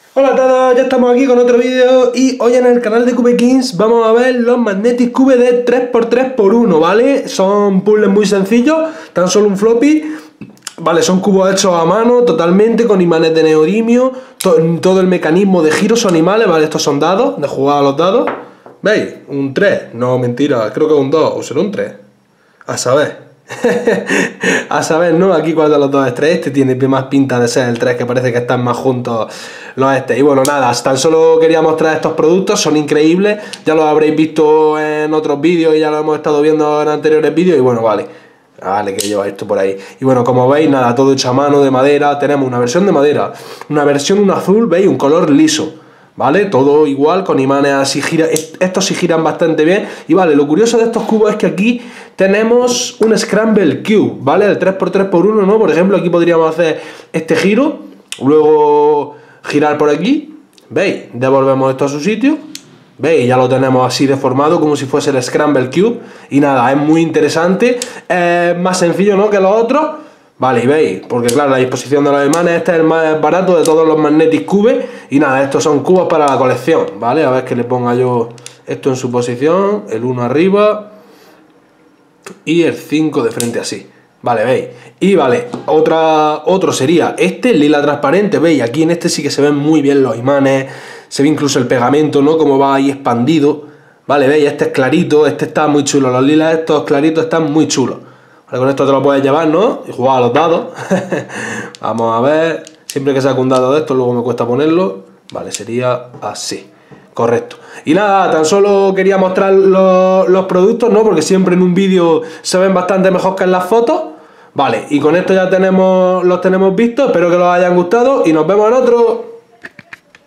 Hola a todos, ya estamos aquí con otro vídeo y hoy en el canal de Cube Kings vamos a ver los Magnetic Cube de 3x3x1, ¿vale? Son puzzles muy sencillos, tan solo un floppy, ¿vale? Son cubos hechos a mano totalmente con imanes de neodimio, todo el mecanismo de giro son imanes, ¿vale? Estos son dados, de jugar a los dados, ¿veis? Un 3, no, mentira, creo que es un 2 o será un 3, a saber. A saber, ¿no? Aquí cuál de los dos es 3. Este tiene más pinta de ser el 3, que parece que están más juntos los este. Y bueno, nada, tan solo quería mostrar estos productos, son increíbles. Ya los habréis visto en otros vídeos y ya los hemos estado viendo en anteriores vídeos. Y bueno, vale, que lleva esto por ahí. Y bueno, como veis, nada, todo hecho a mano de madera. Tenemos una versión de madera, una versión un azul, ¿veis? Un color liso, ¿vale? Todo igual, con imanes así, estos sí giran bastante bien. Y vale, lo curioso de estos cubos es que aquí tenemos un Scramble Cube, ¿vale? El 3x3x1, ¿no? Por ejemplo, aquí podríamos hacer este giro, luego girar por aquí, ¿veis? Devolvemos esto a su sitio, ¿veis? Ya lo tenemos así deformado, como si fuese el Scramble Cube. Y nada, es muy interesante, es más sencillo, ¿no?, que los otros. Vale, y veis, porque claro, la disposición de los imanes, este es el más barato de todos los Magnetic Cube. Y nada, estos son cubos para la colección, ¿vale? A ver que le ponga yo esto en su posición, el 1 arriba y el 5 de frente así. Vale, veis. Y vale, otro sería este, el lila transparente, veis, aquí en este sí que se ven muy bien los imanes, se ve incluso el pegamento, ¿no?, como va ahí expandido. Vale, veis, este es clarito, este está muy chulo, los lilas estos claritos están muy chulos. Vale, con esto te lo puedes llevar, ¿no?, y jugar a los dados. Vamos a ver, siempre que saco un dado de estos luego me cuesta ponerlo. Vale, sería así. Correcto. Y nada, tan solo quería mostrar los productos, ¿no? Porque siempre en un vídeo se ven bastante mejor que en las fotos. Vale, y con esto ya los tenemos vistos. Espero que los hayan gustado y nos vemos en otro.